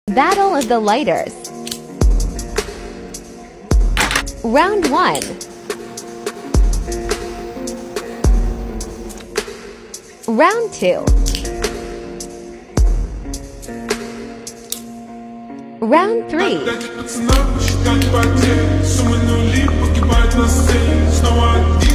Battle of the Lighters. Round 1. Round 2. Round 3.